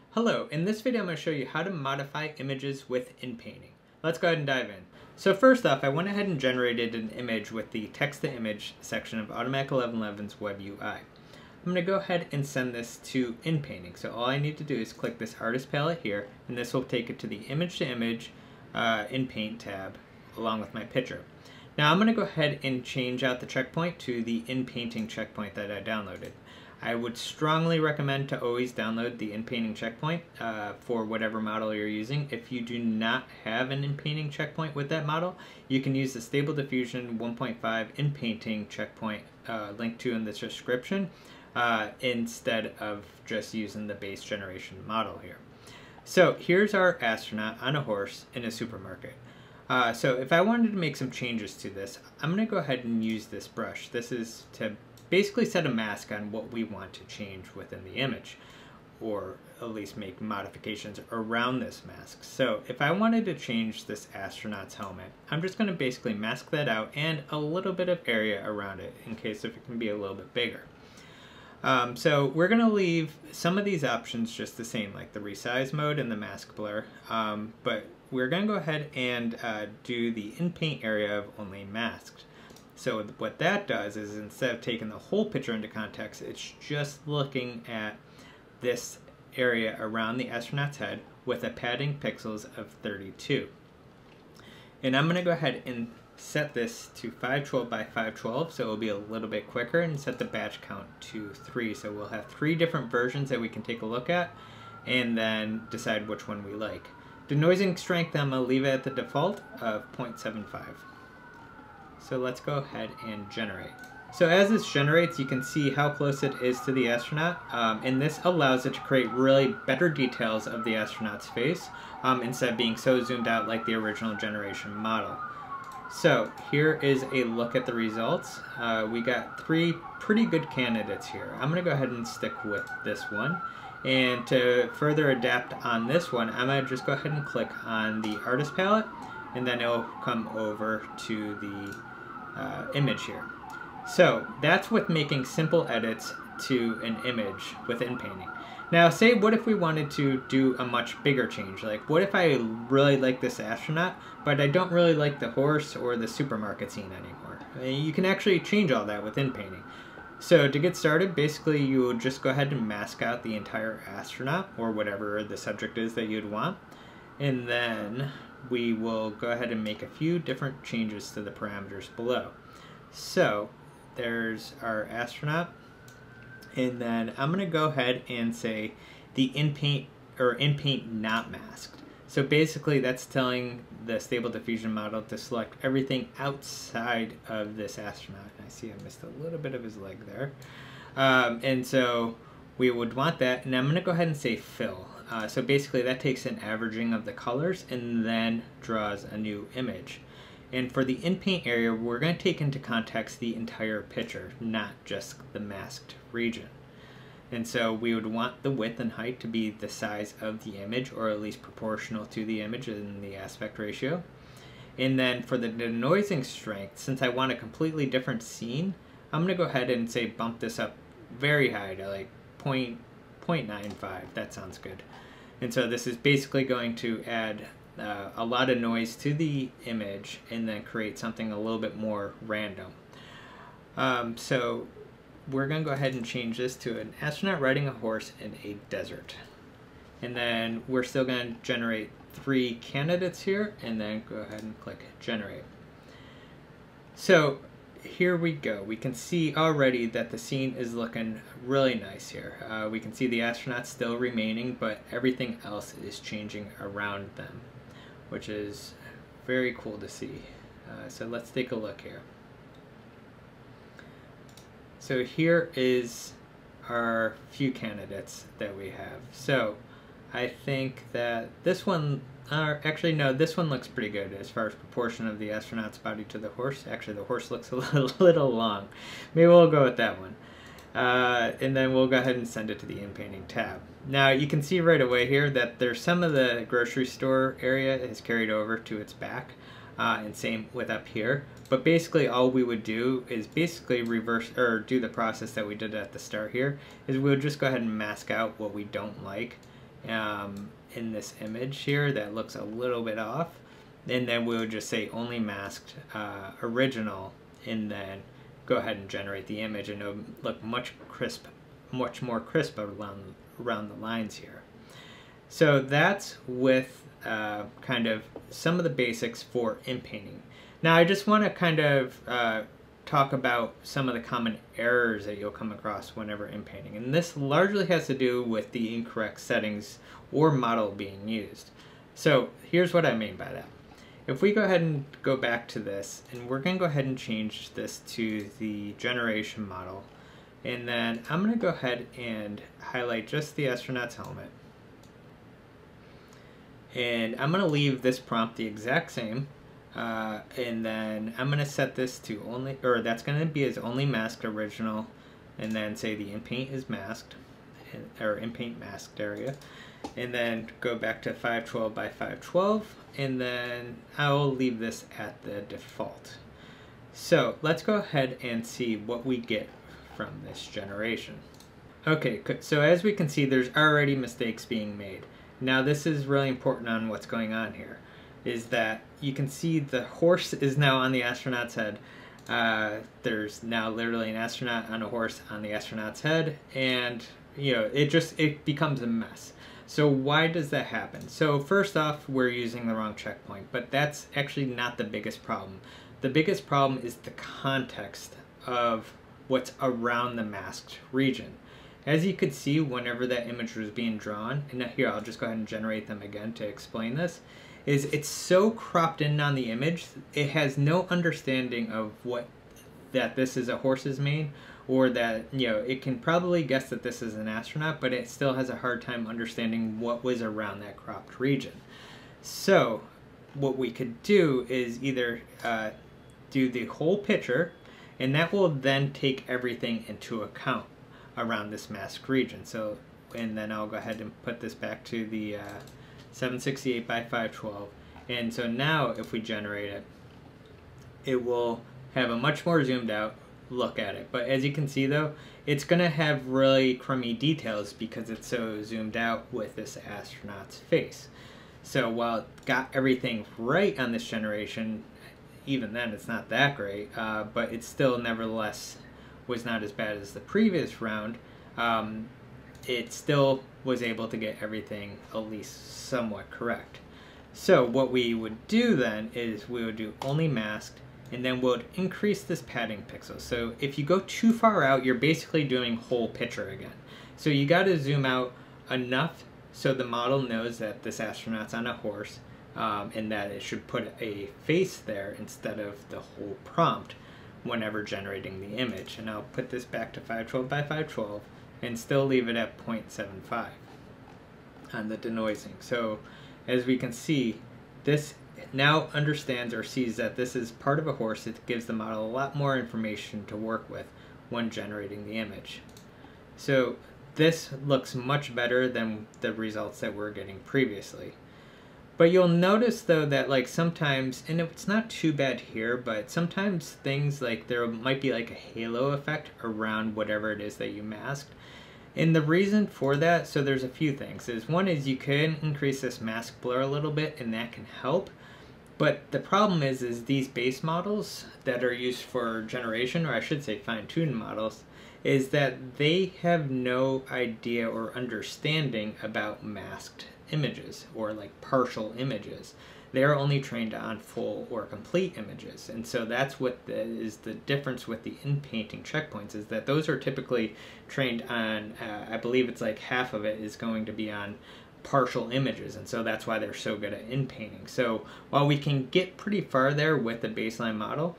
Hello, in this video I'm going to show you how to modify images with Inpainting. Let's go ahead and dive in. So first off, I went ahead and generated an image with the text to image section of Automatic1111's WebUI. I'm going to go ahead and send this to Inpainting. So all I need to do is click this artist palette here, and this will take it to the image to image Inpaint tab along with my picture. Now I'm going to go ahead and change out the checkpoint to the Inpainting Checkpoint that I downloaded. I would strongly recommend to always download the Inpainting Checkpoint for whatever model you're using. If you do not have an Inpainting Checkpoint with that model, you can use the Stable Diffusion 1.5 Inpainting Checkpoint linked to in the description instead of just using the base generation model here. So here's our astronaut on a horse in a supermarket. So if I wanted to make some changes to this, I'm going to go ahead and use this brush. This is to basically set a mask on what we want to change within the image, or at least make modifications around this mask. So if I wanted to change this astronaut's helmet, I'm just going to basically mask that out and a little bit of area around it in case if it can be a little bit bigger. So we're going to leave some of these options just the same, like the resize mode and the mask blur, but we're going to go ahead and do the in-paint area of only masked. So what that does is instead of taking the whole picture into context, it's just looking at this area around the astronaut's head with a padding pixels of 32. And I'm going to go ahead and set this to 512 by 512 so it will be a little bit quicker, and set the batch count to 3. So we'll have 3 different versions that we can take a look at and then decide which one we like. Denoising strength, I'm going to leave it at the default of 0.75. So let's go ahead and generate. So as this generates, you can see how close it is to the astronaut, and this allows it to create really better details of the astronaut's face instead of being so zoomed out like the original generation model. So here is a look at the results. We got 3 pretty good candidates here. I'm going to go ahead and stick with this one. And to further adapt on this one, I'm going to just go ahead and click on the artist palette, and then it'll come over to the image here. So that's with making simple edits to an image with Inpainting. Now say what if we wanted to do a much bigger change, like what if I really like this astronaut but I don't really like the horse or the supermarket scene anymore. You can actually change all that with Inpainting. So to get started, basically you would just go ahead and mask out the entire astronaut or whatever the subject is that you'd want, and then we will go ahead and make a few different changes to the parameters below. So there's our astronaut, and then I'm going to go ahead and say the inpaint or inpaint not masked. So basically that's telling the Stable Diffusion model to select everything outside of this astronaut. And I see I missed a little bit of his leg there. And so we would want that, and I'm going to go ahead and say fill. So basically that takes an averaging of the colors and then draws a new image. And for the in-paint area, we're going to take into context the entire picture, not just the masked region. And so we would want the width and height to be the size of the image, or at least proportional to the image in the aspect ratio. And then for the denoising strength, since I want a completely different scene, I'm going to go ahead and say bump this up very high to like 0.95. That sounds good. And so this is basically going to add a lot of noise to the image and then create something a little bit more random. So we're going to go ahead and change this to an astronaut riding a horse in a desert. And then we're still going to generate 3 candidates here, and then go ahead and click generate. So here we go. We can see already that the scene is looking really nice here. We can see the astronauts still remaining, but everything else is changing around them, which is very cool to see. So let's take a look here. So here is our few candidates that we have. So I think that this one, actually no, this one looks pretty good as far as proportion of the astronaut's body to the horse. Actually the horse looks a little long. Maybe we'll go with that one. And then we'll go ahead and send it to the Inpainting tab. Now you can see right away here that there's some of the grocery store area is carried over to its back, and same with up here. But basically all we would do is basically reverse or do the process that we did at the start here, is we would just go ahead and mask out what we don't like in this image here that looks a little bit off, and then we'll just say only masked original, and then go ahead and generate the image, and it'll look much more crisp around the lines here. So that's with kind of some of the basics for inpainting. Now I just want to kind of talk about some of the common errors that you'll come across whenever inpainting, and this largely has to do with the incorrect settings or model being used. So here's what I mean by that. If we go ahead and go back to this, and we're going to go ahead and change this to the generation model, and then I'm going to go ahead and highlight just the astronaut's helmet, and I'm going to leave this prompt the exact same. And then I'm going to set this to only, or that's going to be as only masked original, and then say the inpaint is masked, or inpaint masked area, and then go back to 512 by 512, and then I'll leave this at the default. So let's go ahead and see what we get from this generation. Okay, so as we can see, there's already mistakes being made. Now this is really important on what's going on here, is that you can see the horse is now on the astronaut's head. There's now literally an astronaut on a horse on the astronaut's head, and it becomes a mess. So why does that happen? So first off, we're using the wrong checkpoint, but that's actually not the biggest problem. The biggest problem is the context of what's around the masked region. As you could see, whenever that image was being drawn, and here I'll just go ahead and generate them again to explain this, is it's so cropped in on the image, it has no understanding of that this is a horse's mane, or that, it can probably guess that this is an astronaut, but it still has a hard time understanding what was around that cropped region. So what we could do is either do the whole picture, and that will then take everything into account around this masked region. So, and then I'll go ahead and put this back to the 768 by 512, and so now if we generate it, it will have a much more zoomed out look at it. But as you can see though, it's going to have really crummy details because it's so zoomed out with this astronaut's face. So while it got everything right on this generation, even then it's not that great, but it still nevertheless was not as bad as the previous round. It still was able to get everything at least somewhat correct. So what we would do then is we would do only masked, and then we'll increase this padding pixels. So if you go too far out, you're basically doing whole picture again. So you got to zoom out enough so the model knows that this astronaut's on a horse, and that it should put a face there instead of the whole prompt whenever generating the image. And I'll put this back to 512 by 512 and still leave it at 0.75 on the denoising. So as we can see, this now understands or sees that this is part of a horse. It gives the model a lot more information to work with when generating the image. So this looks much better than the results that we're getting previously. But you'll notice though that like sometimes, and it's not too bad here, but sometimes things like there might be like a halo effect around whatever it is that you masked. And the reason for that, so there's a few things. One is you can increase this mask blur a little bit, and that can help. But the problem is these base models that are used for generation, or I should say fine-tuned models, is that they have no idea or understanding about masked images or like partial images. They're only trained on full or complete images, and so that's what is the difference with the inpainting checkpoints, is that those are typically trained on, I believe it's like half of it is going to be on partial images, and so that's why they're so good at inpainting. So while we can get pretty far there with the baseline model,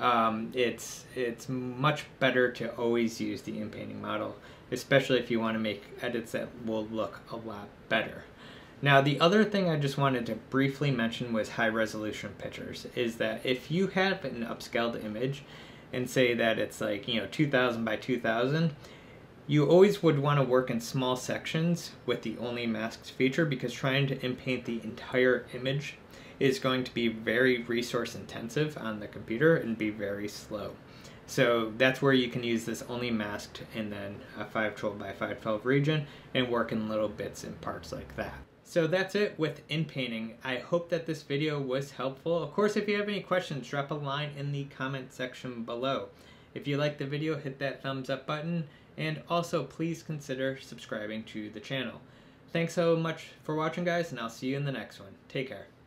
it's much better to always use the inpainting model, especially if you want to make edits that will look a lot better. Now the other thing I just wanted to briefly mention was high resolution pictures, is that if you have an upscaled image and say that it's like 2000 by 2000, you always would want to work in small sections with the only masked feature, because trying to inpaint the entire image is going to be very resource intensive on the computer and be very slow. So that's where you can use this only masked and then a 512 by 512 region and work in little bits and parts like that. So that's it with inpainting. I hope that this video was helpful. Of course, if you have any questions, drop a line in the comment section below. If you liked the video, hit that thumbs up button, and also please consider subscribing to the channel. Thanks so much for watching, guys, and I'll see you in the next one. Take care.